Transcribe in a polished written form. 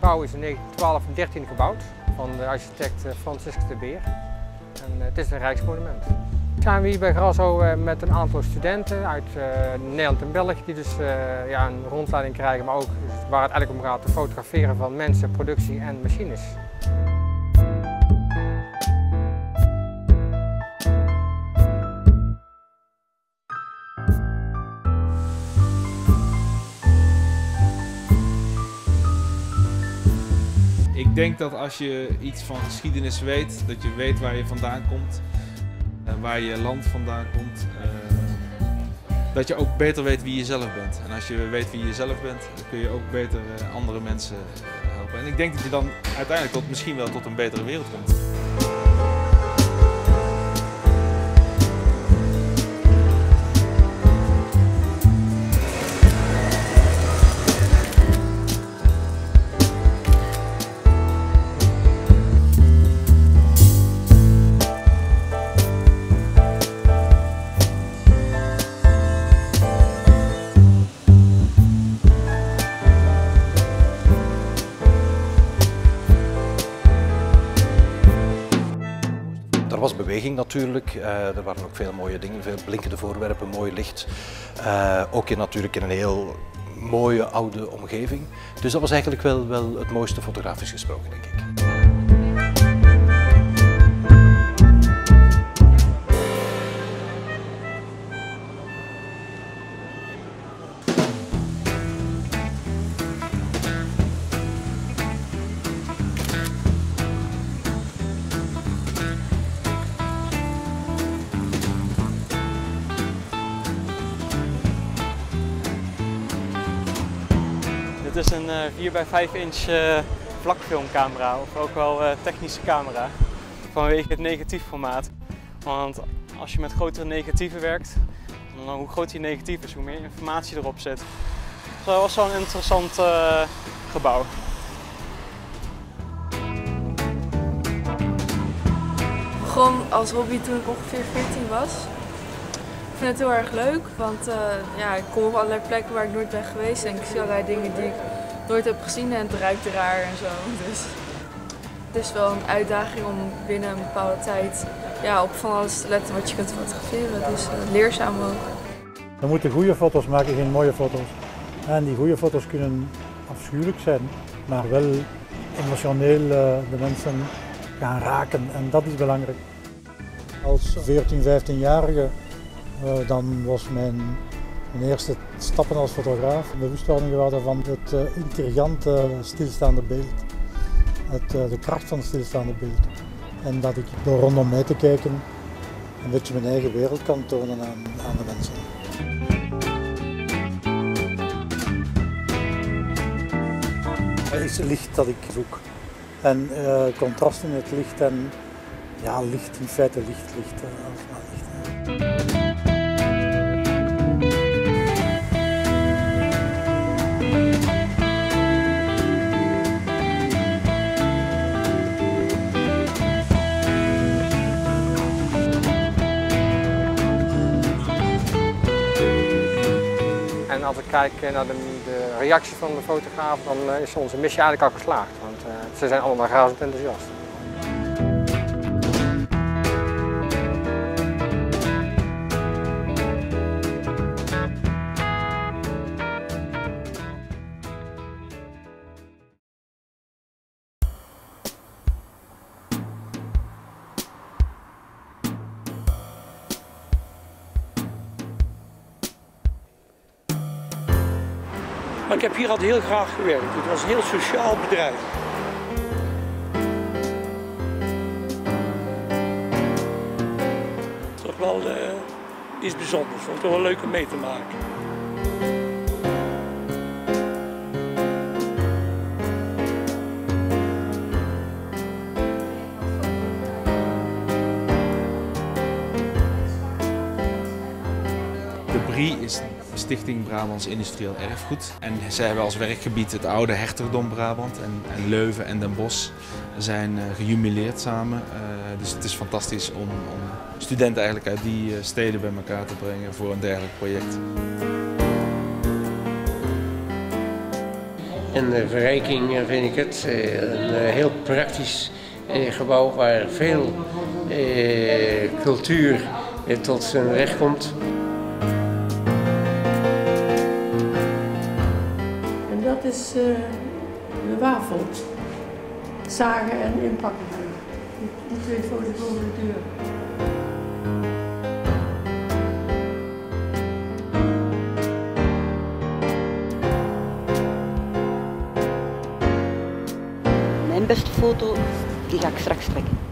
gebouw is in 1912 en 13 gebouwd van de architect Franciscus de Beer. En het is een rijksmonument. We zijn hier bij Grasso met een aantal studenten uit Nederland en België die dus een rondleiding krijgen, maar ook waar het eigenlijk om gaat te fotograferen van mensen, productie en machines. Ik denk dat als je iets van geschiedenis weet, dat je weet waar je vandaan komt, waar je land vandaan komt, dat je ook beter weet wie je zelf bent. En als je weet wie je zelf bent, dan kun je ook beter andere mensen helpen. En ik denk dat je dan uiteindelijk misschien wel tot een betere wereld komt. Er was beweging natuurlijk, er waren ook veel mooie dingen, veel blinkende voorwerpen, mooi licht. Ook natuurlijk in een heel mooie oude omgeving. Dus dat was eigenlijk wel het mooiste fotografisch gesproken, denk ik. Dit is een 4x5 inch vlakfilmcamera, of ook wel technische camera, vanwege het negatiefformaat. Want als je met grotere negatieven werkt, dan hoe groter je negatief is, hoe meer informatie erop zit. Dat was wel een interessant gebouw. Ik begon als hobby toen ik ongeveer 14 was. Ik vind het heel erg leuk, want ik kom op allerlei plekken waar ik nooit ben geweest en ik zie allerlei dingen die ik nooit heb gezien en het ruikt raar en zo. Dus het is wel een uitdaging om binnen een bepaalde tijd op van alles te letten wat je kunt fotograferen. Dus leerzaam ook. We moeten goede foto's maken, geen mooie foto's. En die goede foto's kunnen afschuwelijk zijn, maar wel emotioneel de mensen gaan raken en dat is belangrijk. Als 14, 15-jarige dan was mijn eerste stappen als fotograaf bewustwording geworden van het intrigante stilstaande beeld. De kracht van het stilstaande beeld. En dat ik door rondom mij te kijken een beetje mijn eigen wereld kan tonen aan de mensen. Het is licht dat ik zoek. En contrast in het licht en licht, in feite licht. En als ik kijk naar de reactie van de fotograaf, dan is onze missie eigenlijk al geslaagd. Want ze zijn allemaal razend enthousiast. Maar ik heb hier altijd heel graag gewerkt. Het was een heel sociaal bedrijf. Toch wel iets bijzonders. Vond het wel leuk om mee te maken. De BRI is Stichting Brabants Industrieel Erfgoed. En zij hebben als werkgebied het oude hertogdom Brabant en Leuven en Den Bosch zijn gejubileerd samen. Dus het is fantastisch om studenten eigenlijk uit die steden bij elkaar te brengen voor een dergelijk project. En de verrijking vind ik het een heel praktisch gebouw waar veel cultuur tot zijn recht komt. En dat is de wafel. Zagen en inpakken. Die twee foto's over de deur. Mijn beste foto, die ga ik straks trekken.